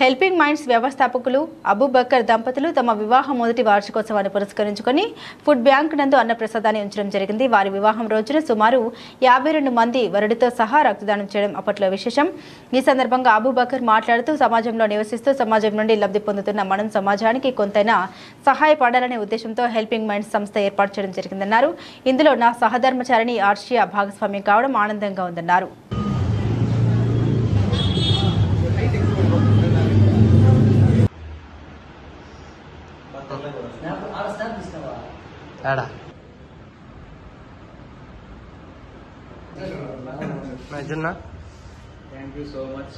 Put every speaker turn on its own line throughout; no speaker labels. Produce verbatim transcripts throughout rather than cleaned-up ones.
Helping minds వ్యవస్థాపకులు అబూబకర్ దంపతులు తమ వివాహం మొదటి వార్షికోత్సవాన్ని పురస్కరించుకొని ఫుడ్ బ్యాంక్ నందు అన్నప్రసాదాన్ని ఉంచడం జరిగింది. వారి వివాహం రోజున సుమారు యాభై రెండు మంది వరుడితో సహా రక్తదానం చేయడం అప్పట్లో విశేషం. ఈ సందర్భంగా అబూబకర్ మాట్లాడుతూ సమాజంలో నివసిస్తూ సమాజం నుండి లబ్ధి పొందుతున్న మనం సమాజానికి కొంతైనా సహాయపడాలనే ఉద్దేశంతో హెల్పింగ్ మైండ్స్ సంస్థ ఏర్పాటు చేయడం జరిగిందన్నారు. ఇందులో నా సహధర్మచారిణి ఆర్షియా భాగస్వామ్యం కావడం ఆనందంగా ఉందన్నారు.
Thank you so much.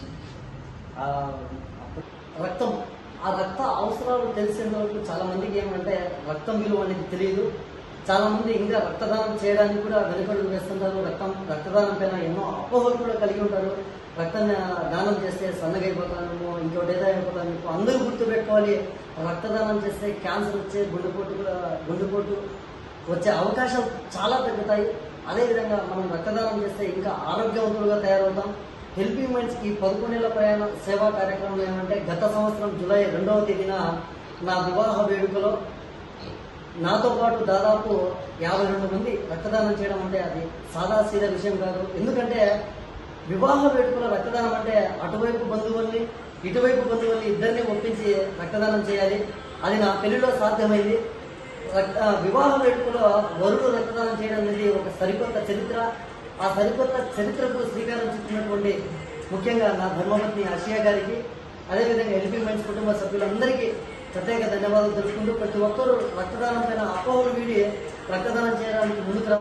రక్తం ఆ రక్త అవసరాలు తెలిసిన వరకు చాలా మందికి ఏమంటే రక్తం విలువ అనేది తెలియదు. చాలా మంది ఇంకా రక్తదానం చేయడానికి కూడా వెనుకడుగు వేస్తుంటారు. రక్తం రక్తదానం పైన ఎన్నో అపోహలు కూడా కలిగి ఉంటారు. రక్తం దానం చేస్తే సన్నగైపోతానేమో, ఇంకోటి ఏదో అయిపోతానేమో. అందరూ గుర్తుపెట్టుకోవాలి, రక్తదానం చేస్తే క్యాన్సర్ వచ్చే గుండెపోటు కూడా గుండెపోటు వచ్చే అవకాశాలు చాలా తగ్గుతాయి. అదేవిధంగా మనం రక్తదానం చేస్తే ఇంకా ఆరోగ్యవంతులుగా తయారవుతాం. హెల్పింగ్ మైండ్స్ కి పదకొండేళ్ల ప్రయాణ సేవా కార్యక్రమం ఏమంటే గత సంవత్సరం జూలై రెండవ తేదీన నా వివాహ వేడుకలో నాతో పాటు దాదాపు యాభై రెండు మంది రక్తదానం చేయడం అంటే అది సాదా సీదా విషయం కాదు. ఎందుకంటే వివాహ వేడుకలో రక్తదానం అంటే అటువైపు బంధువుల్ని ఇటువైపు బంధువుల్ని ఇద్దరిని ఒప్పించి రక్తదానం చేయాలి. అది నా పెళ్లిలో సాధ్యమైంది. వివాహ వేడుకలో వరుడు రక్తదానం చేయడం అనేది ఒక సరికొత్త చరిత్ర. ఆ సరికొత్త చరిత్రకు శ్రీకారం చుట్టినటువంటి ముఖ్యంగా నా ధర్మపత్ని ఆసియా గారికి, అదేవిధంగా హెల్పింగ్ మైండ్స్ కుటుంబ సభ్యులందరికీ ప్రత్యేక ధన్యవాదాలు తెలుసుకుంటూ ప్రతి ఒక్కరూ రక్తదానం పైన అపోహలు వీడి రక్తదానం చేయడానికి ముందుకు